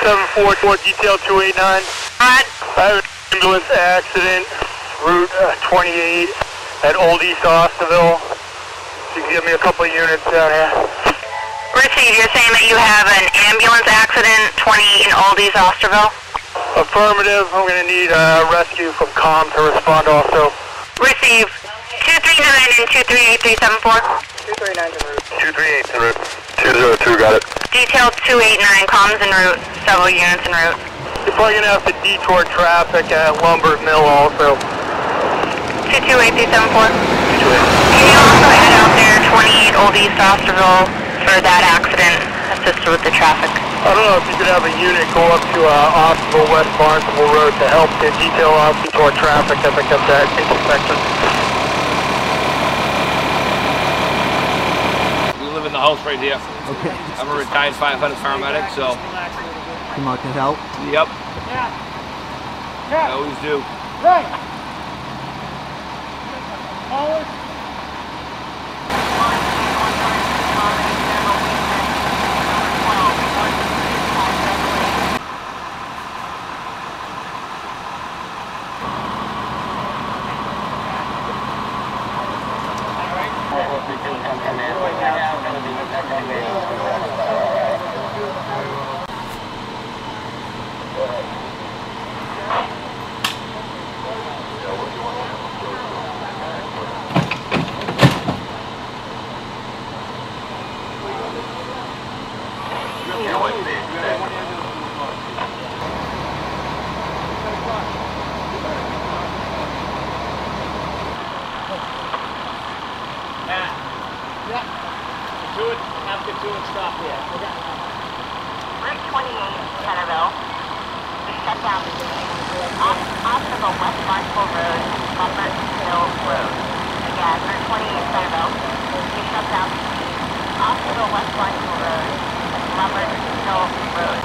744 detail 289. I have an ambulance accident, route 28 at Old East Osterville. You can give me a couple of units down here. Receive, you're saying that you have an ambulance accident, 20 in Old East Osterville? Affirmative. I'm going to need a rescue from COMM to respond also. Receive. 239 and 238-374. 239 en route. 238 en route. 202, got it. Detail 289, comms en route, several units en route. You're probably going to have to detour traffic at Lumber Mill also. 228-374. Can you also head out there, 28 Old East Osterville, for that accident, assist with the traffic? I don't know if you could have a unit go up to Osterville West Barnstable Road to help the detail out detour traffic as it gets that intersection. In the house right here. Okay. I'm a retired firefighter paramedic, so. Come out to help? Yep. I always do. Right. Stop here. Route 28, Centerville. We shut down Osterville West Barnstable Road, Lumber Hill Road. Again, Route 28, Centerville. We shut down Osterville West Barnstable Road, Lumber Hill Road.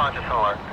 conscious and alert.